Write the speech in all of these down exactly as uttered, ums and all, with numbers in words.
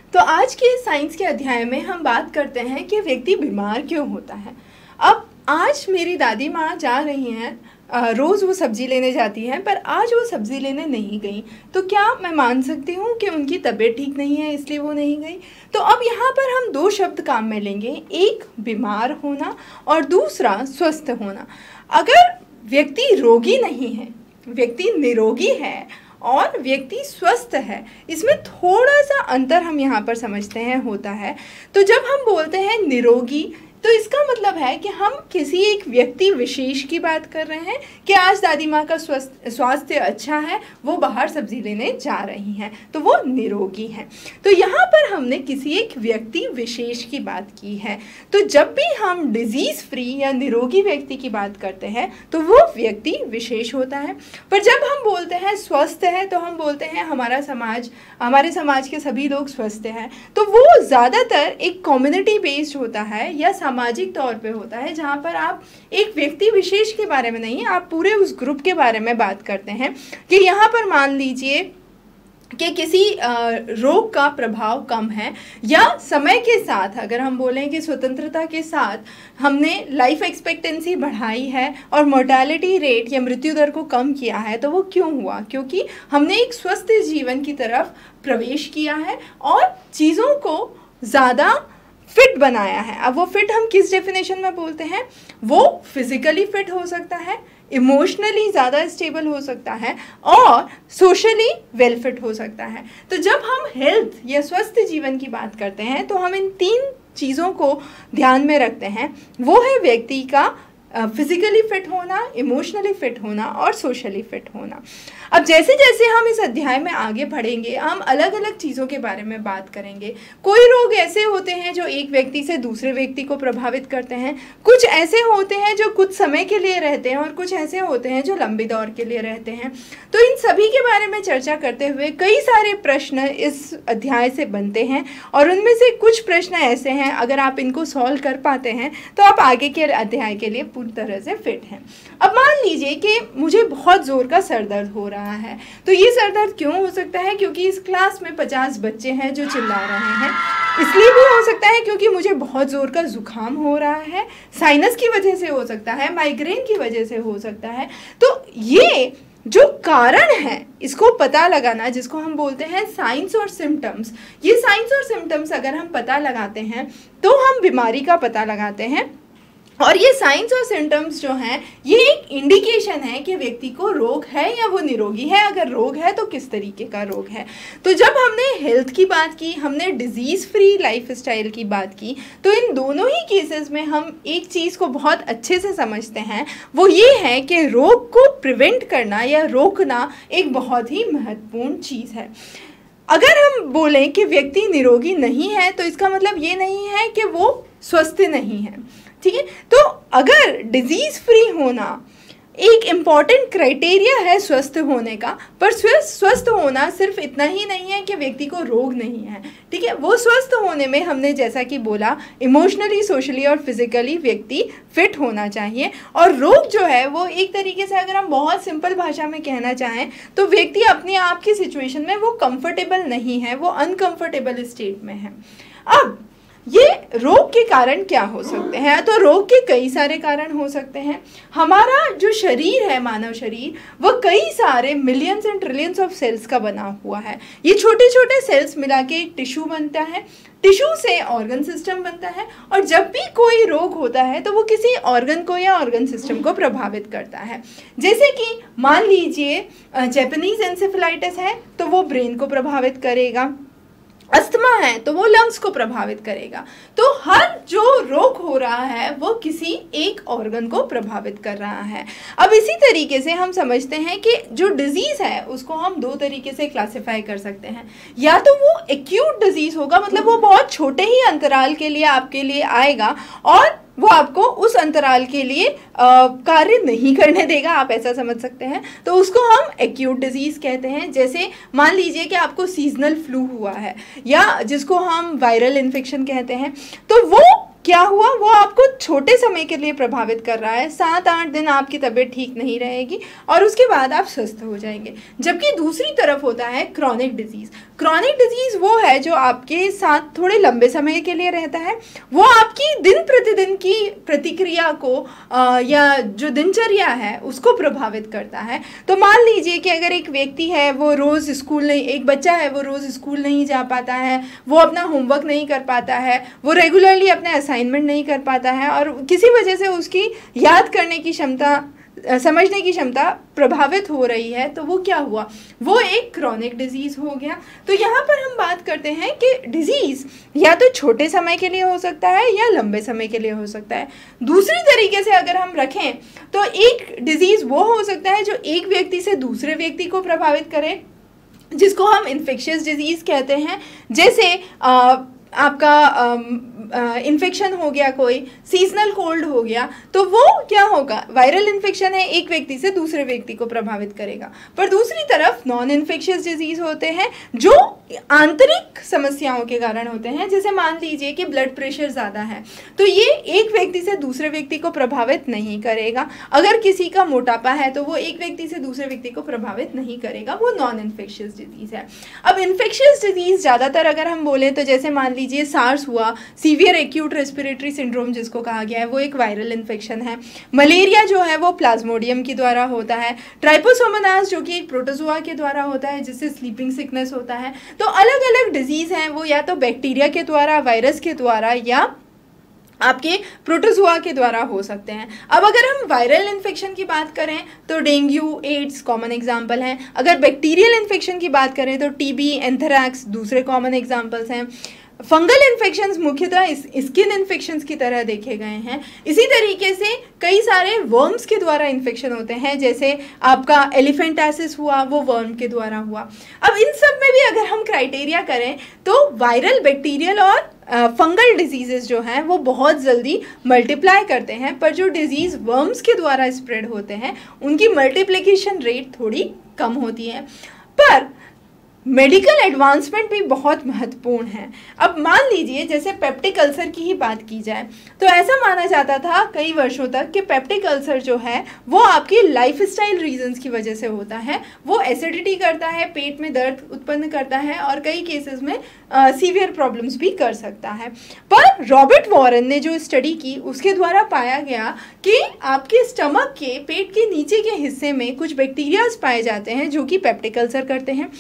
तो आज के साइंस के अध्याय में हम बात करते हैं कि व्यक्ति बीमार क्यों होता है। अब आज मेरी दादी माँ जा रही हैं, रोज़ वो सब्ज़ी लेने जाती हैं, पर आज वो सब्ज़ी लेने नहीं गई, तो क्या मैं मान सकती हूँ कि उनकी तबीयत ठीक नहीं है इसलिए वो नहीं गई? तो अब यहाँ पर हम दो शब्द काम में लेंगे, एक बीमार होना और दूसरा स्वस्थ होना। अगर व्यक्ति रोगी नहीं है, व्यक्ति निरोगी है और व्यक्ति स्वस्थ है, इसमें थोड़ा सा अंतर हम यहाँ पर समझते हैं होता है। तो जब हम बोलते हैं निरोगी, तो इसका मतलब है कि हम किसी एक व्यक्ति विशेष की बात कर रहे हैं कि आज दादी माँ का स्वस्थ स्वास्थ्य अच्छा है, वो बाहर सब्जी लेने जा रही हैं, तो वो निरोगी हैं। तो यहाँ पर हमने किसी एक व्यक्ति विशेष की बात की है। तो जब भी हम डिजीज़ फ्री या निरोगी व्यक्ति की बात करते हैं तो वो व्यक्ति विशेष होता है। पर जब हम बोलते हैं स्वस्थ है, तो हम बोलते हैं हमारा समाज, हमारे समाज के सभी लोग स्वस्थ हैं, तो वो ज़्यादातर एक कम्युनिटी बेस्ड होता है या सामाजिक तौर पे होता है, जहाँ पर आप एक व्यक्ति विशेष के बारे में नहीं, आप पूरे उस ग्रुप के बारे में बात करते हैं। कि यहाँ पर मान लीजिए कि किसी रोग का प्रभाव कम है, या समय के साथ अगर हम बोलें कि स्वतंत्रता के साथ हमने लाइफ एक्सपेक्टेंसी बढ़ाई है और मोर्टेलिटी रेट या मृत्यु दर को कम किया है, तो वो क्यों हुआ? क्योंकि हमने एक स्वस्थ जीवन की तरफ प्रवेश किया है और चीज़ों को ज़्यादा फिट बनाया है। अब वो फिट हम किस डेफिनेशन में बोलते हैं? वो फिजिकली फिट हो सकता है, इमोशनली ज़्यादा स्टेबल हो सकता है और सोशली वेल फिट हो सकता है। तो जब हम हेल्थ या स्वस्थ जीवन की बात करते हैं तो हम इन तीन चीज़ों को ध्यान में रखते हैं। वो है व्यक्ति का फिजिकली फिट होना, इमोशनली फिट होना और सोशली फिट होना। अब जैसे जैसे हम इस अध्याय में आगे बढ़ेंगे, हम अलग अलग चीज़ों के बारे में बात करेंगे। कोई रोग ऐसे होते हैं जो एक व्यक्ति से दूसरे व्यक्ति को प्रभावित करते हैं, कुछ ऐसे होते हैं जो कुछ समय के लिए रहते हैं और कुछ ऐसे होते हैं जो लंबे दौर के लिए रहते हैं। तो इन सभी के बारे में चर्चा करते हुए कई सारे प्रश्न इस अध्याय से बनते हैं और उनमें से कुछ प्रश्न ऐसे हैं, अगर आप इनको सॉल्व कर पाते हैं तो आप आगे के अध्याय के लिए पूरी तरह से फिट हैं। अब मान लीजिए कि मुझे बहुत ज़ोर का सर दर्द हो रहा है, तो ये सर दर्द क्यों हो सकता है? क्योंकि इस क्लास में पचास बच्चे हैं जो चिल्ला रहे हैं। इसलिए भी हो सकता है क्योंकि मुझे बहुत ज़ोर का जुकाम हो रहा है, साइनस की वजह से हो सकता है, माइग्रेन की वजह से हो सकता है। तो ये जो कारण है इसको पता लगाना, जिसको हम बोलते हैं साइंस और सिम्टम्स, ये साइंस और सिम्टम्स अगर हम पता लगाते हैं तो हम बीमारी का पता लगाते हैं। और ये साइंस और सिम्टम्स जो हैं, ये एक इंडिकेशन है कि व्यक्ति को रोग है या वो निरोगी है। अगर रोग है तो किस तरीके का रोग है। तो जब हमने हेल्थ की बात की, हमने डिजीज़ फ्री लाइफ स्टाइल की बात की, तो इन दोनों ही केसेस में हम एक चीज़ को बहुत अच्छे से समझते हैं, वो ये है कि रोग को प्रिवेंट करना या रोकना एक बहुत ही महत्वपूर्ण चीज़ है। अगर हम बोलें कि व्यक्ति निरोगी नहीं है, तो इसका मतलब ये नहीं है कि वो स्वस्थ नहीं है, ठीक है। तो अगर डिजीज़ फ्री होना एक इम्पॉर्टेंट क्राइटेरिया है स्वस्थ होने का, पर स्वस्थ होना सिर्फ इतना ही नहीं है कि व्यक्ति को रोग नहीं है, ठीक है। वो स्वस्थ होने में हमने जैसा कि बोला, इमोशनली, सोशली और फिजिकली व्यक्ति फिट होना चाहिए। और रोग जो है वो एक तरीके से अगर हम बहुत सिंपल भाषा में कहना चाहें तो व्यक्ति अपने आप की सिचुएशन में वो कंफर्टेबल नहीं है, वो अनकंफर्टेबल स्टेट में है। अब ये रोग के कारण क्या हो सकते हैं? तो रोग के कई सारे कारण हो सकते हैं। हमारा जो शरीर है, मानव शरीर, वो कई सारे millions and trillions of cells का बना हुआ है। ये छोटे छोटे सेल्स मिला के एक टिश्यू बनता है, टिश्यू से ऑर्गन सिस्टम बनता है, और जब भी कोई रोग होता है तो वो किसी ऑर्गन को या ऑर्गन सिस्टम को प्रभावित करता है। जैसे कि मान लीजिए जैपनीज एन्सेफेलाइटिस है तो वो ब्रेन को प्रभावित करेगा, अस्थमा है तो वो लंग्स को प्रभावित करेगा। तो हर जो रोग हो रहा है वो किसी एक ऑर्गन को प्रभावित कर रहा है। अब इसी तरीके से हम समझते हैं कि जो डिजीज़ है उसको हम दो तरीके से क्लासिफाई कर सकते हैं। या तो वो एक्यूट डिजीज़ होगा, मतलब वो बहुत छोटे ही अंतराल के लिए आपके लिए आएगा और वो आपको उस अंतराल के लिए कार्य नहीं करने देगा, आप ऐसा समझ सकते हैं। तो उसको हम एक्यूट डिजीज़ कहते हैं। जैसे मान लीजिए कि आपको सीजनल फ्लू हुआ है या जिसको हम वायरल इन्फेक्शन कहते हैं, तो वो क्या हुआ, वो आपको छोटे समय के लिए प्रभावित कर रहा है, सात आठ दिन आपकी तबीयत ठीक नहीं रहेगी और उसके बाद आप स्वस्थ हो जाएंगे। जबकि दूसरी तरफ होता है क्रॉनिक डिजीज़। क्रॉनिक डिजीज़ वो है जो आपके साथ थोड़े लंबे समय के लिए रहता है, वो आपकी दिन प्रतिदिन की प्रतिक्रिया को आ, या जो दिनचर्या है उसको प्रभावित करता है। तो मान लीजिए कि अगर एक व्यक्ति है वो रोज़ स्कूल नहीं, एक बच्चा है वो रोज़ स्कूल नहीं जा पाता है, वो अपना होमवर्क नहीं कर पाता है, वो रेगुलरली अपने असाइनमेंट नहीं कर पाता है और किसी वजह से उसकी याद करने की क्षमता, समझने की क्षमता प्रभावित हो रही है, तो वो क्या हुआ, वो एक क्रॉनिक डिजीज़ हो गया। तो यहाँ पर हम बात करते हैं कि डिजीज़ या तो छोटे समय के लिए हो सकता है या लंबे समय के लिए हो सकता है। दूसरी तरीके से अगर हम रखें तो एक डिजीज़ वो हो सकता है जो एक व्यक्ति से दूसरे व्यक्ति को प्रभावित करे, जिसको हम इन्फेक्शियस डिजीज़ कहते हैं। जैसे आ, आपका इन्फेक्शन हो गया, कोई सीजनल कोल्ड हो गया, तो वो क्या होगा, वायरल इन्फेक्शन है, एक व्यक्ति से दूसरे व्यक्ति को प्रभावित करेगा। पर दूसरी तरफ नॉन इन्फेक्शियस डिजीज़ होते हैं जो आंतरिक समस्याओं के कारण होते हैं। जैसे मान लीजिए कि ब्लड प्रेशर ज़्यादा है, तो ये एक व्यक्ति से दूसरे व्यक्ति को प्रभावित नहीं करेगा। अगर किसी का मोटापा है तो वो एक व्यक्ति से दूसरे व्यक्ति को प्रभावित नहीं करेगा, वो नॉन इन्फेक्शियस डिजीज़ है। अब इन्फेक्शियस डिजीज़ ज़्यादातर अगर हम बोलें तो जैसे मान लीजिए सार्स हुआ, सीवियर एक्यूट रेस्पिरेटरी सिंड्रोम जिसको कहा गया है, वो एक वायरल इन्फेक्शन है। मलेरिया जो है वो प्लाज्मोडियम के द्वारा होता है। ट्राइपोसोमोनास जो कि एक प्रोटोजोआ के द्वारा होता है, जिससे स्लीपिंग सिकनेस होता है। तो अलग अलग डिजीज़ हैं, वो या तो बैक्टीरिया के द्वारा, वायरस के द्वारा या आपके प्रोटोजोआ के द्वारा हो सकते हैं। अब अगर हम वायरल इन्फेक्शन की बात करें तो डेंगू, एड्स कॉमन एग्जाम्पल हैं। अगर बैक्टीरियल इन्फेक्शन की बात करें तो टीबी, एंथ्रैक्स दूसरे कॉमन एग्जाम्पल्स हैं। फंगल इन्फेक्शंस मुख्यतः स्किन इन्फेक्शंस की तरह देखे गए हैं। इसी तरीके से कई सारे वर्म्स के द्वारा इन्फेक्शन होते हैं, जैसे आपका एलिफेंटासिस हुआ, वो वर्म के द्वारा हुआ। अब इन सब में भी अगर हम क्राइटेरिया करें तो वायरल, बैक्टीरियल और फंगल डिजीजेस जो हैं वो बहुत जल्दी मल्टीप्लाई करते हैं, पर जो डिजीज़ वर्म्स के द्वारा स्प्रेड होते हैं उनकी मल्टीप्लिकेशन रेट थोड़ी कम होती है। पर मेडिकल एडवांसमेंट भी बहुत महत्वपूर्ण है। अब मान लीजिए जैसे पेप्टिक अल्सर की ही बात की जाए तो ऐसा माना जाता था कई वर्षों तक कि पेप्टिक अल्सर जो है वो आपकी लाइफस्टाइल रीजंस की वजह से होता है। वो एसिडिटी करता है, पेट में दर्द उत्पन्न करता है और कई केसेस में सीवियर प्रॉब्लम्स भी कर सकता है। पर रॉबर्ट वॉरेन ने जो स्टडी की उसके द्वारा पाया गया कि आपके स्टमक के, पेट के नीचे के हिस्से में कुछ बैक्टीरियाज पाए जाते हैं जो कि पेप्टिक अल्सर करते हैं।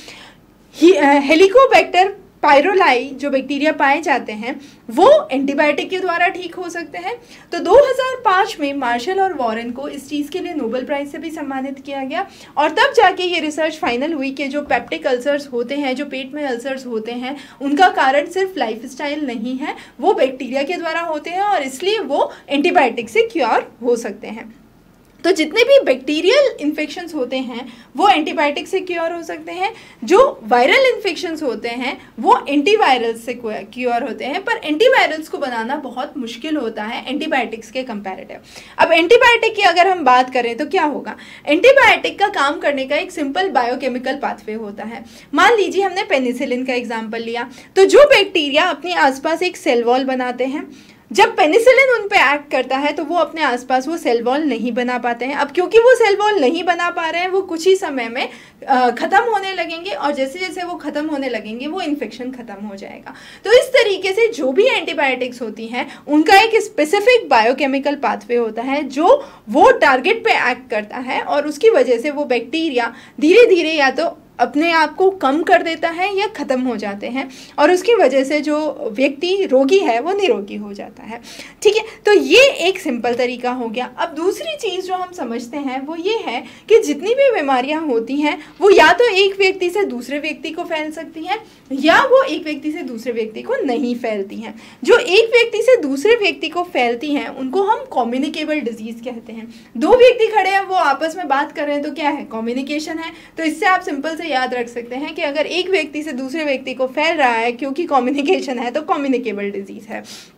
हेलिकोबैक्टर पायरोलाई जो बैक्टीरिया पाए जाते हैं वो एंटीबायोटिक के द्वारा ठीक हो सकते हैं। तो दो हज़ार पाँच में मार्शल और वॉरेन को इस चीज़ के लिए नोबेल प्राइज़ से भी सम्मानित किया गया और तब जाके ये रिसर्च फाइनल हुई कि जो पेप्टिक अल्सर्स होते हैं, जो पेट में अल्सर्स होते हैं, उनका कारण सिर्फ लाइफस्टाइल नहीं है, वो बैक्टीरिया के द्वारा होते हैं और इसलिए वो एंटीबायोटिक से क्योर हो सकते हैं। तो जितने भी बैक्टीरियल इन्फेक्शंस होते हैं वो एंटीबायोटिक से क्योर हो सकते हैं, जो वायरल इन्फेक्शंस होते हैं वो एंटीवायरल्स से क्योर होते हैं। पर एंटीवायरल्स को बनाना बहुत मुश्किल होता है एंटीबायोटिक्स के कंपैरेटिव। अब एंटीबायोटिक की अगर हम बात करें तो क्या होगा, एंटीबायोटिक का काम करने का एक सिंपल बायोकेमिकल पाथवे होता है। मान लीजिए हमने पेनिसिलिन का एग्जाम्पल लिया, तो जो बैक्टीरिया अपने आसपास एक सेल वॉल बनाते हैं, जब पेनिसिलिन उन पे एक्ट करता है तो वो अपने आसपास वो सेल वॉल नहीं बना पाते हैं। अब क्योंकि वो सेल वॉल नहीं बना पा रहे हैं, वो कुछ ही समय में ख़त्म होने लगेंगे और जैसे जैसे वो ख़त्म होने लगेंगे वो इन्फेक्शन ख़त्म हो जाएगा। तो इस तरीके से जो भी एंटीबायोटिक्स होती हैं उनका एक स्पेसिफिक बायोकेमिकल पाथवे होता है जो वो टारगेट पे एक्ट करता है और उसकी वजह से वो बैक्टीरिया धीरे धीरे या तो अपने आप को कम कर देता है या ख़त्म हो जाते हैं और उसकी वजह से जो व्यक्ति रोगी है वो निरोगी हो जाता है। ठीक है, तो ये एक सिंपल तरीका हो गया। अब दूसरी चीज़ जो हम समझते हैं वो ये है कि जितनी भी बीमारियां होती हैं वो या तो एक व्यक्ति से दूसरे व्यक्ति को फैल सकती हैं या वो एक व्यक्ति से दूसरे व्यक्ति को नहीं फैलती हैं। जो एक व्यक्ति से दूसरे व्यक्ति को फैलती हैं उनको हम कम्युनिकेबल डिजीज़ कहते हैं। दो व्यक्ति खड़े हैं, वो आपस में बात कर रहे हैं, तो क्या है, कम्युनिकेशन है। तो इससे आप सिंपल से याद रख सकते हैं कि अगर एक व्यक्ति से दूसरे व्यक्ति को फैल रहा है क्योंकि कम्युनिकेशन है तो कम्युनिकेबल डिजीज़ है।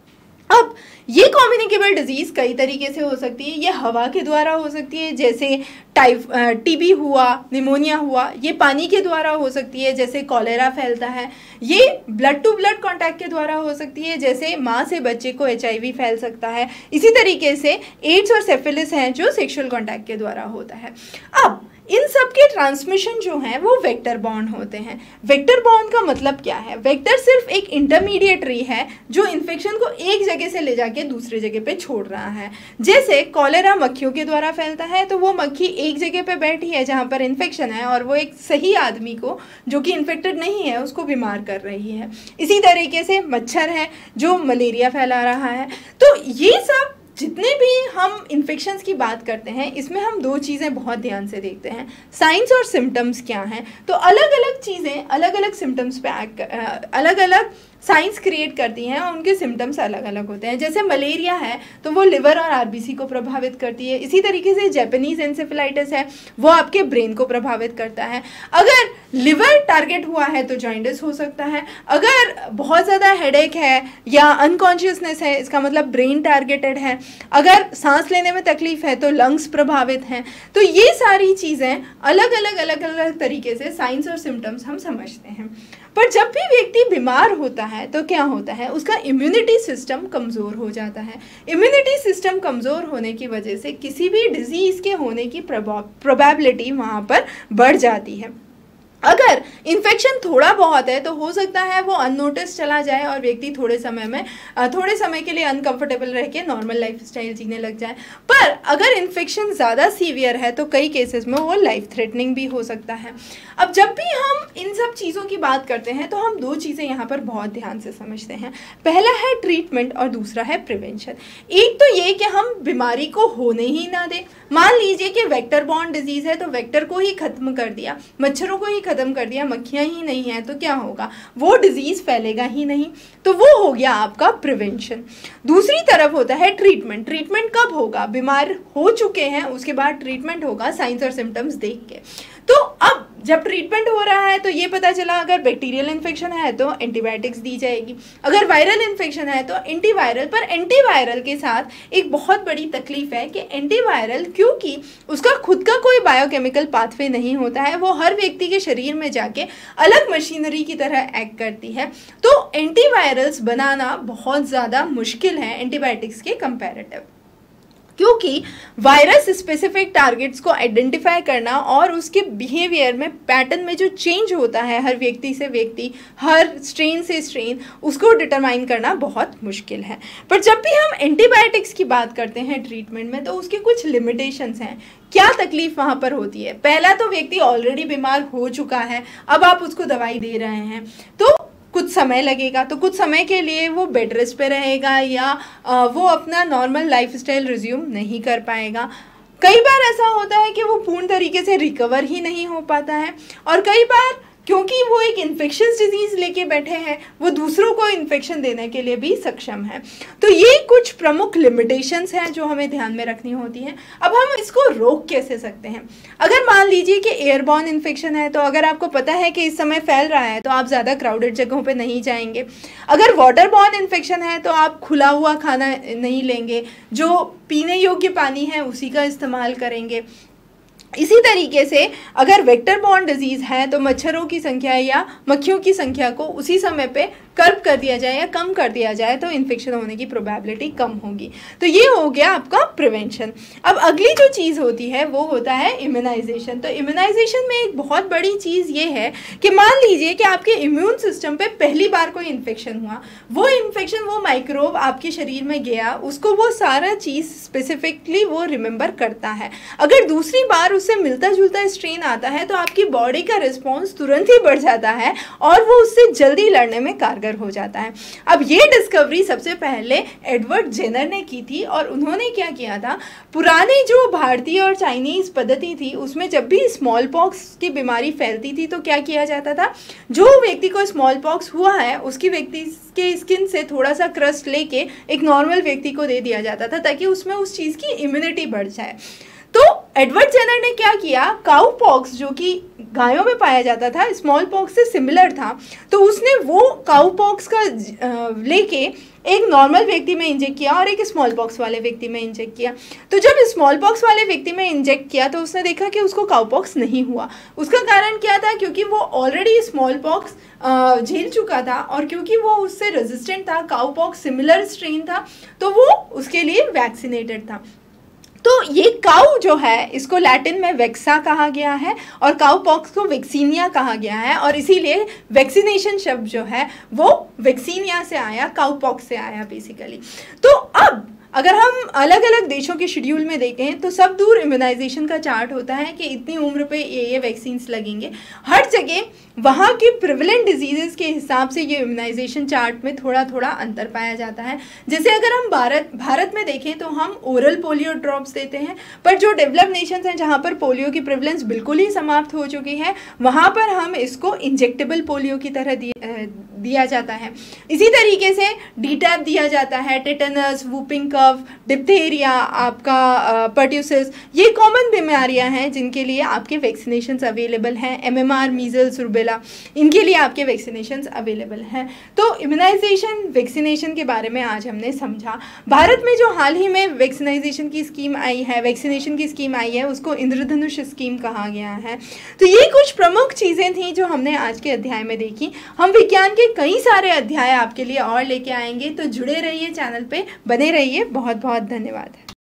अब ये कम्युनिकेबल डिजीज़ कई तरीके से हो सकती है। ये हवा के द्वारा हो सकती है, जैसे टाइफ टीबी हुआ, निमोनिया हुआ। ये पानी के द्वारा हो सकती है, जैसे कॉलेरा फैलता है। ये ब्लड टू ब्लड कांटेक्ट के द्वारा हो सकती है, जैसे माँ से बच्चे को एचआईवी फैल सकता है। इसी तरीके से एड्स और सिफिलिस हैं जो सेक्सुअल कांटेक्ट के द्वारा होता है। अब इन सब के ट्रांसमिशन जो हैं वो वेक्टर बॉन्ड होते हैं। वेक्टर बॉन्ड का मतलब क्या है? वेक्टर सिर्फ एक इंटरमीडिएटरी है जो इन्फेक्शन को एक जगह से ले जाके दूसरे जगह पे छोड़ रहा है। जैसे कॉलेरा मक्खियों के द्वारा फैलता है, तो वो मक्खी एक जगह पे बैठी है जहाँ पर इन्फेक्शन है और वो एक सही आदमी को जो कि इन्फेक्टेड नहीं है उसको बीमार कर रही है। इसी तरीके से मच्छर है जो मलेरिया फैला रहा है। तो ये सब जितने भी हम इन्फेक्शंस की बात करते हैं, इसमें हम दो चीज़ें बहुत ध्यान से देखते हैं, साइंस और सिम्टम्स क्या हैं। तो अलग अलग चीज़ें अलग अलग सिम्टम्स पे एक्ट, अलग अलग साइंस क्रिएट करती हैं और उनके सिम्टम्स अलग अलग होते हैं। जैसे मलेरिया है तो वो लिवर और आरबीसी को प्रभावित करती है। इसी तरीके से जैपनीज एंसेफेलाइटिस है, वो आपके ब्रेन को प्रभावित करता है। अगर लिवर टारगेट हुआ है तो जॉइंडिस हो सकता है। अगर बहुत ज़्यादा हेडेक है या अनकॉन्शियसनेस है, इसका मतलब ब्रेन टारगेटेड है। अगर सांस लेने में तकलीफ है तो लंग्स प्रभावित हैं। तो ये सारी चीज़ें अलग अलग अलग अलग तरीके से साइंस और सिम्टम्स हम समझते हैं। पर जब भी व्यक्ति बीमार होता है तो क्या होता है, उसका इम्यूनिटी सिस्टम कमज़ोर हो जाता है। इम्यूनिटी सिस्टम कमज़ोर होने की वजह से किसी भी डिजीज़ के होने की प्रोबेबिलिटी वहाँ पर बढ़ जाती है। अगर इन्फेक्शन थोड़ा बहुत है तो हो सकता है वो अननोटिस चला जाए और व्यक्ति थोड़े समय में थोड़े समय के लिए अनकंफर्टेबल रह के नॉर्मल लाइफ स्टाइल जीने लग जाए। पर अगर इन्फेक्शन ज़्यादा सीवियर है तो कई केसेस में वो लाइफ थ्रेटनिंग भी हो सकता है। अब जब भी हम इन सब चीज़ों की बात करते हैं तो हम दो चीज़ें यहाँ पर बहुत ध्यान से समझते हैं। पहला है ट्रीटमेंट और दूसरा है प्रिवेंशन। एक तो ये कि हम बीमारी को होने ही ना दें। मान लीजिए कि वेक्टर बॉर्न डिजीज़ है तो वेक्टर को ही ख़त्म कर दिया, मच्छरों को ही ख़त्म कर दिया, मक्खियाँ ही नहीं हैं तो क्या होगा, वो डिजीज़ फैलेगा ही नहीं। तो वो हो गया आपका प्रिवेंशन। दूसरी तरफ होता है ट्रीटमेंट। ट्रीटमेंट कब होगा? बीमार हो चुके हैं उसके बाद ट्रीटमेंट होगा साइंस और सिम्टम्स देख के। तो अब जब ट्रीटमेंट हो रहा है तो ये पता चला अगर बैक्टीरियल इन्फेक्शन है तो एंटीबायोटिक्स दी जाएगी, अगर वायरल इन्फेक्शन है तो एंटीवायरल। पर एंटीवायरल के साथ एक बहुत बड़ी तकलीफ है कि एंटीवायरल क्योंकि उसका खुद का कोई बायोकेमिकल पाथवे नहीं होता है, वो हर व्यक्ति के शरीर में जाके अलग मशीनरी की तरह एक्ट करती है। तो एंटीवायरल्स बनाना बहुत ज़्यादा मुश्किल है एंटीबायोटिक्स के कंपैरेटिव, क्योंकि वायरस स्पेसिफिक टारगेट्स को आइडेंटिफाई करना और उसके बिहेवियर में पैटर्न में जो चेंज होता है हर व्यक्ति से व्यक्ति, हर स्ट्रेन से स्ट्रेन, उसको डिटरमाइन करना बहुत मुश्किल है। पर जब भी हम एंटीबायोटिक्स की बात करते हैं ट्रीटमेंट में तो उसके कुछ लिमिटेशंस हैं। क्या तकलीफ वहाँ पर होती है? पहला तो व्यक्ति ऑलरेडी बीमार हो चुका है, अब आप उसको दवाई दे रहे हैं तो कुछ समय लगेगा, तो कुछ समय के लिए वो बेड रेस्ट पे रहेगा या वो अपना नॉर्मल लाइफस्टाइल रिज्यूम नहीं कर पाएगा। कई बार ऐसा होता है कि वो पूर्ण तरीके से रिकवर ही नहीं हो पाता है और कई बार क्योंकि वो एक इन्फेक्शस डिजीज़ लेके बैठे हैं वो दूसरों को इन्फेक्शन देने के लिए भी सक्षम है। तो ये कुछ प्रमुख लिमिटेशंस हैं जो हमें ध्यान में रखनी होती हैं। अब हम इसको रोक कैसे सकते हैं? अगर मान लीजिए कि एयरबॉर्न इन्फेक्शन है तो अगर आपको पता है कि इस समय फैल रहा है तो आप ज़्यादा क्राउडेड जगहों पे नहीं जाएंगे। अगर वाटरबॉर्न इन्फेक्शन है तो आप खुला हुआ खाना नहीं लेंगे, जो पीने योग्य पानी है उसी का इस्तेमाल करेंगे। इसी तरीके से अगर वेक्टर बॉर्न डिजीज़ है तो मच्छरों की संख्या या मक्खियों की संख्या को उसी समय पे कर्ब कर दिया जाए या कम कर दिया जाए तो इन्फेक्शन होने की प्रोबेबिलिटी कम होगी। तो ये हो गया आपका प्रिवेंशन। अब अगली जो चीज़ होती है वो होता है इम्यूनाइजेशन। तो इम्यूनाइजेशन में एक बहुत बड़ी चीज़ ये है कि मान लीजिए कि आपके इम्यून सिस्टम पे पहली बार कोई इन्फेक्शन हुआ, वो इन्फेक्शन वो माइक्रोब आपके शरीर में गया, उसको वो सारा चीज़ स्पेसिफिकली वो रिमेंबर करता है। अगर दूसरी बार उससे मिलता जुलता स्ट्रेन आता है तो आपकी बॉडी का रिस्पॉन्स तुरंत ही बढ़ जाता है और वो उससे जल्दी लड़ने में कारगर हो जाता है। अब ये डिस्कवरी सबसे पहले एडवर्ड जेनर ने की थी और उन्होंने क्या किया था, पुरानी जो भारतीय और चाइनीज़ पद्धति थी उसमें जब भी स्मॉल पॉक्स की बीमारी फैलती थी तो क्या किया जाता था, जो व्यक्ति को स्मॉल पॉक्स हुआ है उसकी व्यक्ति के स्किन से थोड़ा सा क्रस्ट लेके एक नॉर्मल व्यक्ति को दे दिया जाता था ताकि उसमें उस चीज़ की इम्यूनिटी बढ़ जाए। तो एडवर्ड जेनर ने क्या किया, काउ पॉक्स जो कि गायों में पाया जाता था, स्मॉल पॉक्स से सिमिलर था, तो उसने वो काउ पॉक्स का लेके एक नॉर्मल व्यक्ति में इंजेक्ट किया और एक स्मॉल पॉक्स वाले व्यक्ति में इंजेक्ट किया। तो जब स्मॉल पॉक्स वाले व्यक्ति में इंजेक्ट किया तो उसने देखा कि उसको काउ पॉक्स नहीं हुआ। उसका कारण क्या था, क्योंकि वो ऑलरेडी स्मॉल पॉक्स झेल चुका था और क्योंकि वो उससे रेजिस्टेंट था, काउ पॉक्स सिमिलर स्ट्रेन था, तो वो उसके लिए वैक्सीनेटेड था। तो ये काउ जो है इसको लैटिन में वेक्सा कहा गया है और काउ पॉक्स को वैक्सीनिया कहा गया है, और इसीलिए वैक्सीनेशन शब्द जो है वो वैक्सीनिया से आया, काउ पॉक्स से आया बेसिकली। तो अब अगर हम अलग अलग देशों के शेड्यूल में देखें तो सब दूर इम्यूनाइजेशन का चार्ट होता है कि इतनी उम्र पे ये ये वैक्सीन्स लगेंगे। हर जगह वहाँ के प्रिवलेंट डिजीज़ेस के हिसाब से ये इम्यूनाइजेशन चार्ट में थोड़ा थोड़ा अंतर पाया जाता है। जैसे अगर हम भारत भारत में देखें तो हम ओरल पोलियो ड्रॉप्स देते हैं, पर जो डेवलप नेशंस हैं जहाँ पर पोलियो की प्रिवलेंस बिल्कुल ही समाप्त हो चुकी है, वहाँ पर हम इसको इंजेक्टेबल पोलियो की तरह दिया, दिया जाता है। इसी तरीके से डी टैप दिया जाता है, टेटनस, वूपिंग कफ, डिप्थेरिया, आपका पर्ट्यूसिस, ये कॉमन बीमारियां हैं जिनके लिए आपके वैक्सीनेशंस अवेलेबल हैं। एमएमआर, मीजल्स, रूबेला, इनके लिए आपके वैक्सीनेशंस अवेलेबल हैं। तो इम्यूनाइजेशन वैक्सीनेशन के बारे में आज हमने समझा। भारत में जो हाल ही में वैक्सीनाइजेशन की स्कीम आई है, वैक्सीनेशन की स्कीम आई है, उसको इंद्रधनुष स्कीम कहा गया है। तो ये कुछ प्रमुख चीज़ें थी जो हमने आज के अध्याय में देखी। हम विज्ञान के कई सारे अध्याय आपके लिए और लेके आएंगे, तो जुड़े रहिए चैनल पे, बने रहिए। बहुत बहुत धन्यवाद।